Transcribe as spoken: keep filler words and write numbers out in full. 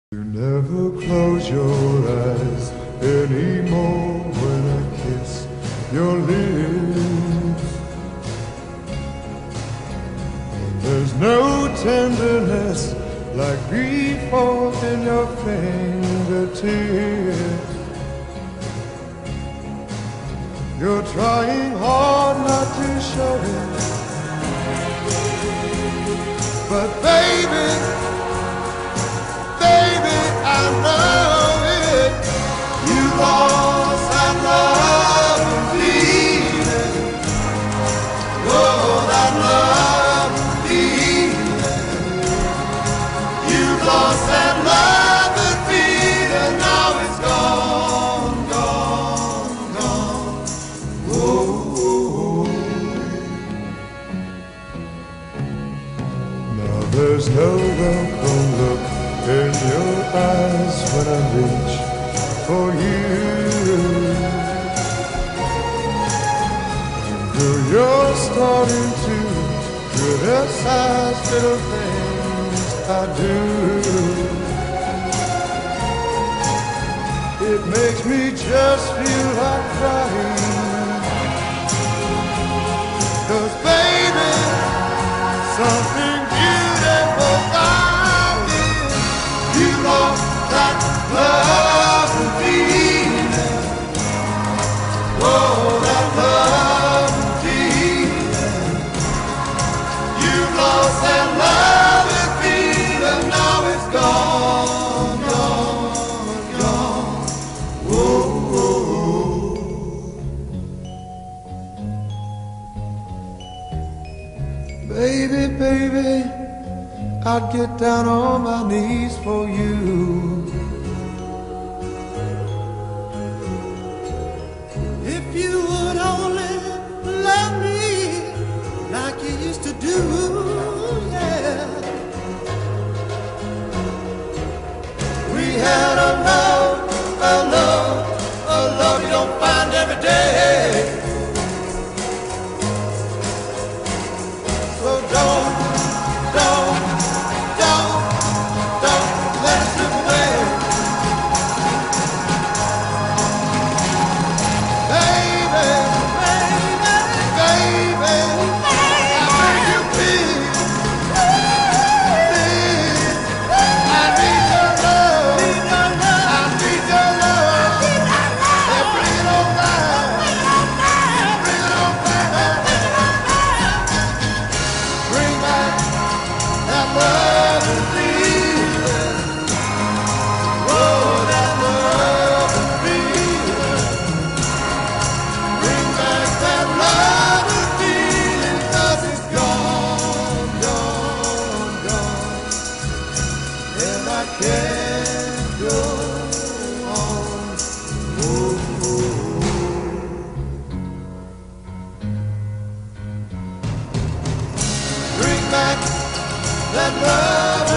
You never close your eyes anymore when I kiss your lips. And there's no tenderness like before in your fingertips. You're trying hard not to show it, but baby, I know it. You lost that love and feeling. Oh, that love and feeling. You lost that love and feeling. Now it's gone, gone, gone. Whoa. Now there's no welcome look in your eyes when I reach for you. Girl, you're starting to criticize little things I do. It makes me just feel like crying, 'cause baby, something beautiful that love and feeling. Oh, that love and feeling. You've lost that love and feeling. Now it's gone, gone, gone. Whoa, whoa. Baby, baby, I'd get down on my knees for you. If you would only love me like you used to do, yeah. We had a love, a love, a love you don't find every day. So don't, don't can't go on. Oh, oh, bring back that love.